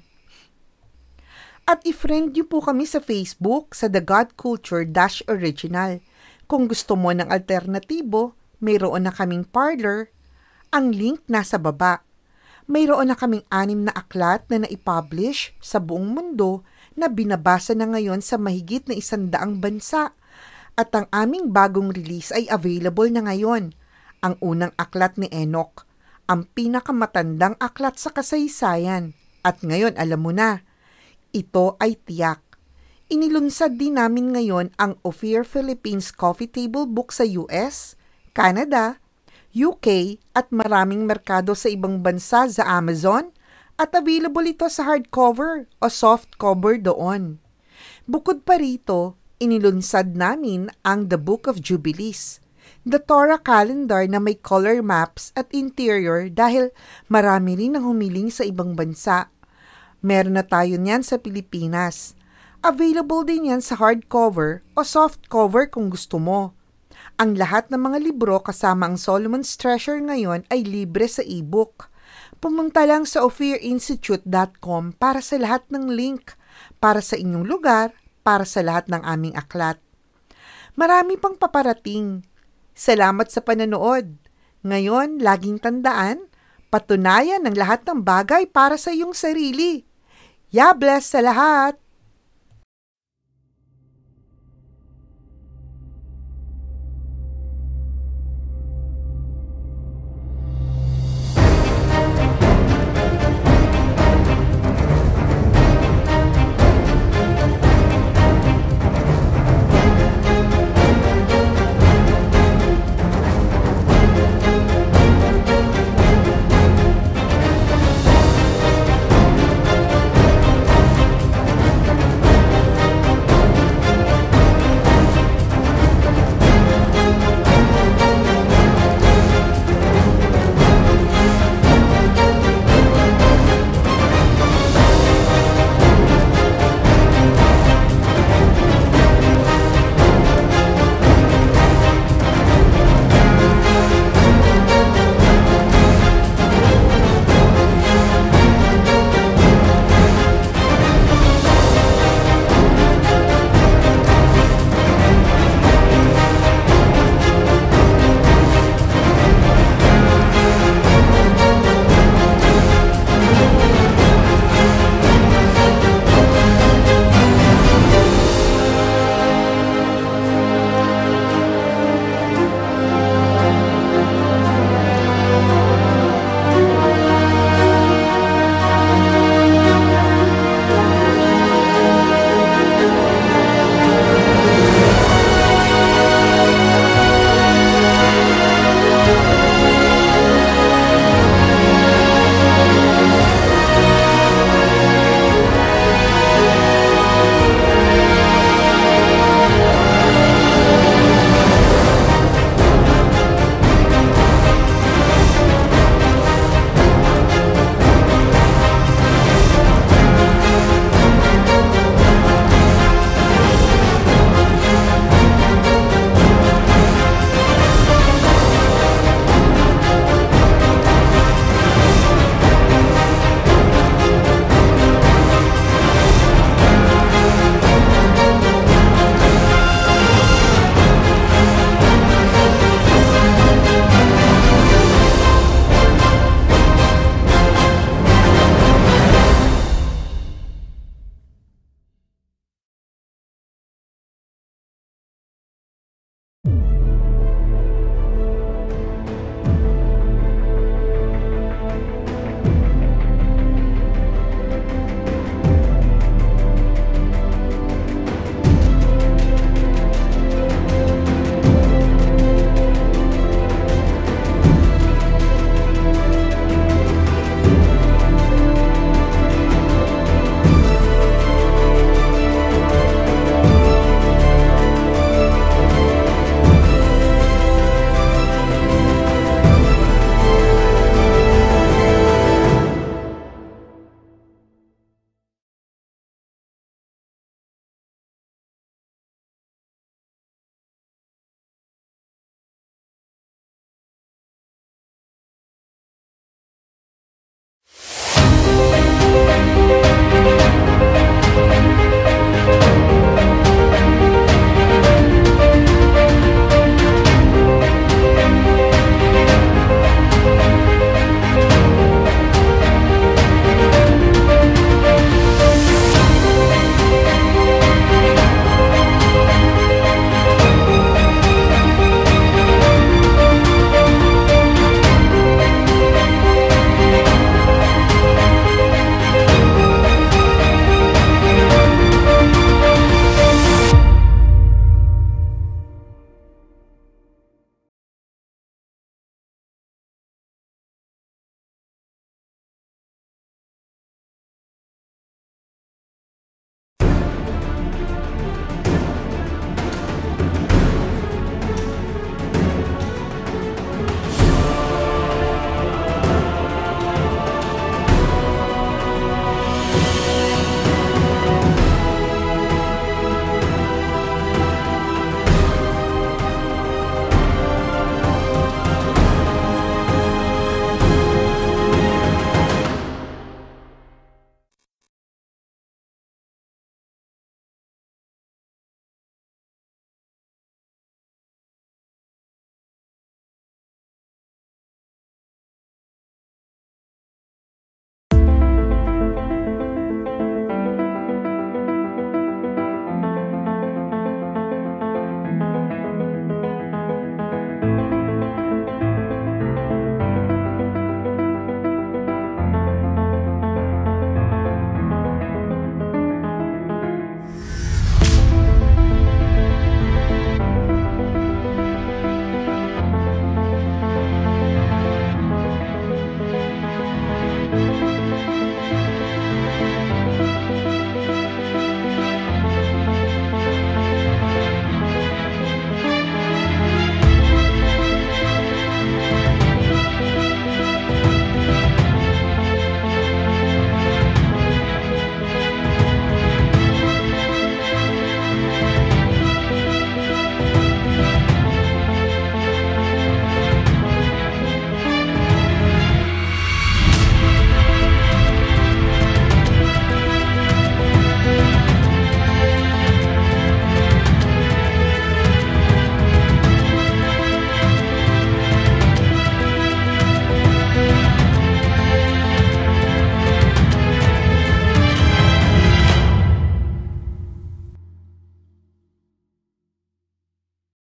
At i-friend niyo po kami sa Facebook sa The God Culture Original. Kung gusto mo ng alternatibo, mayroon na kaming Parler. Ang link nasa baba. Mayroon na kaming anim na aklat na naipublish sa buong mundo na binabasa na ngayon sa mahigit na isandaang bansa. At ang aming bagong release ay available na ngayon. Ang unang aklat ni Enoch, ang pinakamatandang aklat sa kasaysayan. At ngayon alam mo na, Ito ay tiyak. Inilunsad din namin ngayon ang Ophir Philippines Coffee Table Book sa U S, Canada, U K at maraming merkado sa ibang bansa sa Amazon at available ito sa hardcover o softcover doon. Bukod pa rito, inilunsad namin ang The Book of Jubilees, the Torah calendar na may color maps at interior dahil marami rin ang humiling sa ibang bansa. Meron na tayo niyan sa Pilipinas. Available din yan sa hardcover o softcover kung gusto mo. Ang lahat ng mga libro kasama ang Solomon's Treasure ngayon ay libre sa eBook. Pumunta lang sa ophir institute dot com para sa lahat ng link, para sa inyong lugar, para sa lahat ng aming aklat. Marami pang paparating. Salamat sa pananood. Ngayon, laging tandaan, patunayan ang lahat ng bagay para sa iyong sarili. Ya bless sa lahat!